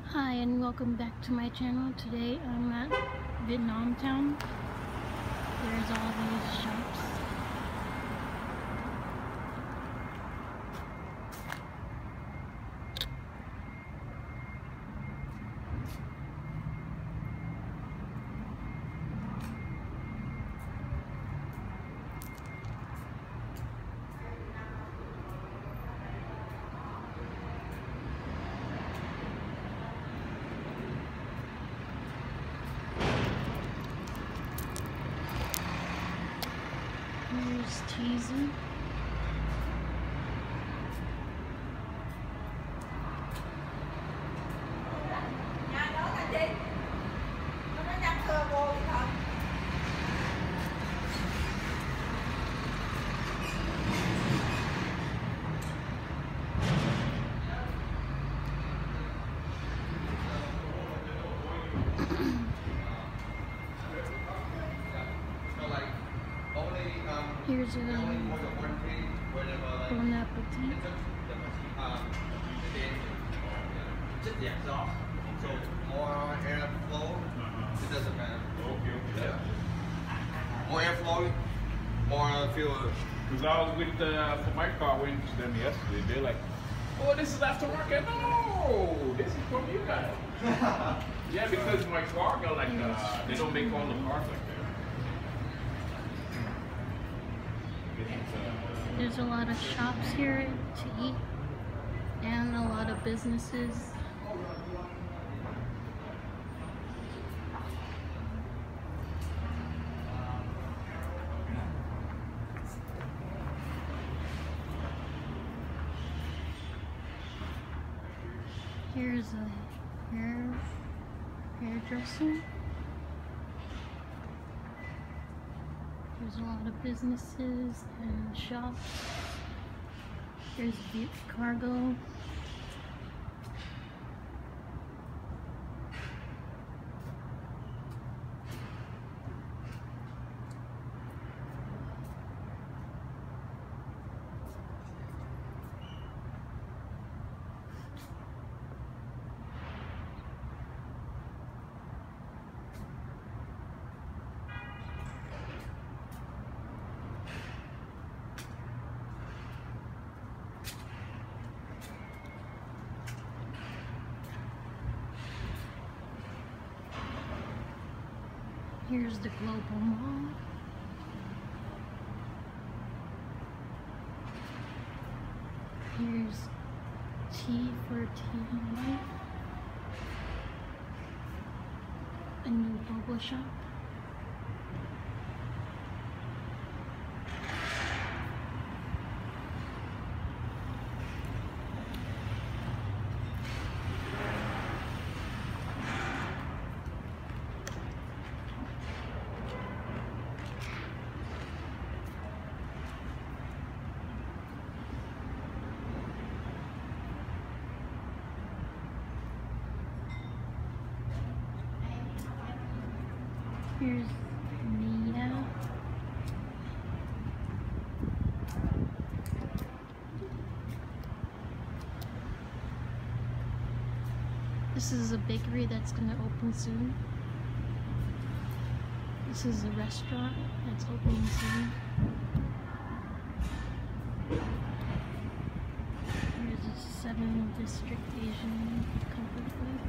Hi and welcome back to my channel. Today I'm at Vietnam Town. There's all these shops. Here's cheesy. Here's a Bon Appetit. So more airflow, it doesn't matter. Okay. Yeah. More airflow, more fuel. Because I was with, for my car, went to them yesterday. They're like, oh, this is aftermarket. No, this is from you guys. Yeah, because my car got like, they don't make all the cars like that. There's a lot of shops here to eat and a lot of businesses. Here's a hairdresser. There's a lot of businesses and shops. There's Butte Cargo. Here's the Global Mall. Here's Tea for Tea Life. A new boba shop. Here's Mia. This is a bakery that's gonna open soon. This is a restaurant that's opening soon. Here's a 7 District Asian comfort food.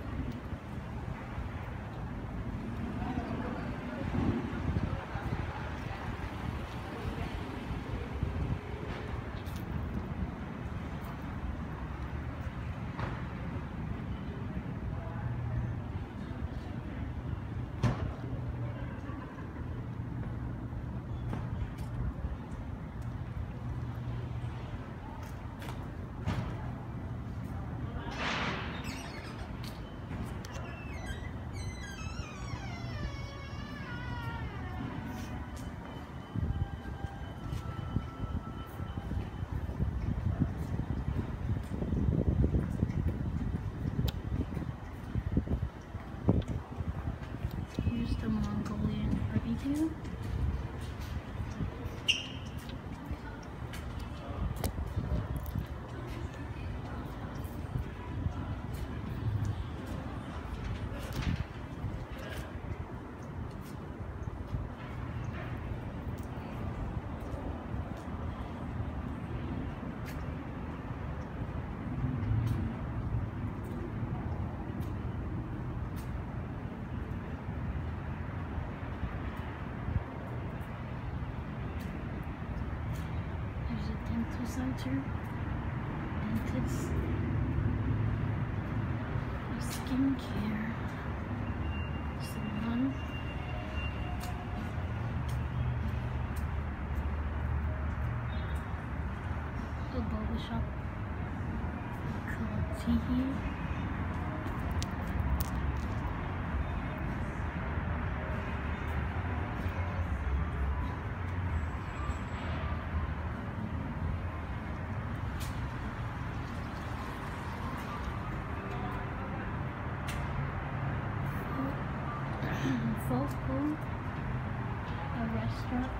Here's the Mongolian barbecue. center, dentist, a skincare salon, a barber shop, Kalatihi, Foco, a restaurant,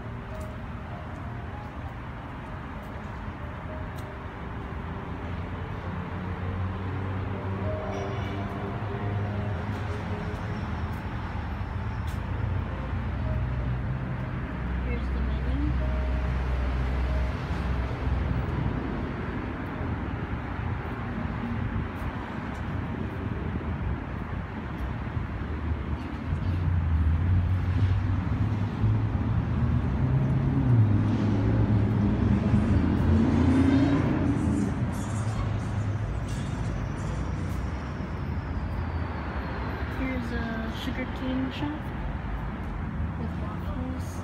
here's the menu. Here's a sugar cane shop with waffles.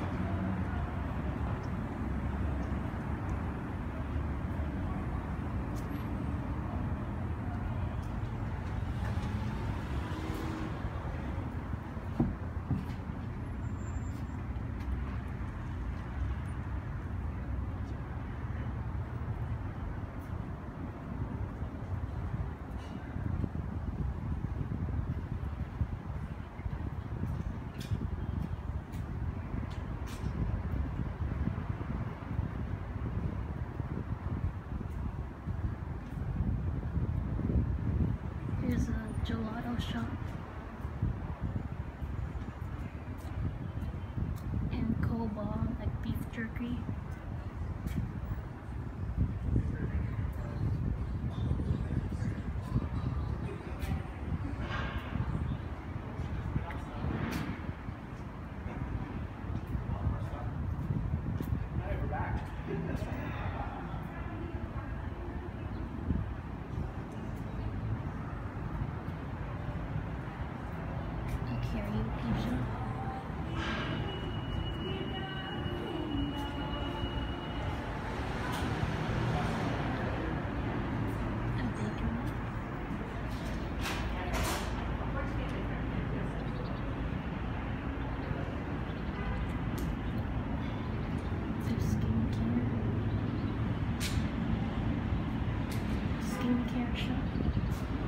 Here's a gelato shop and Koba, like beef jerky. Karaoke shop. A bakery. There's skincare shop.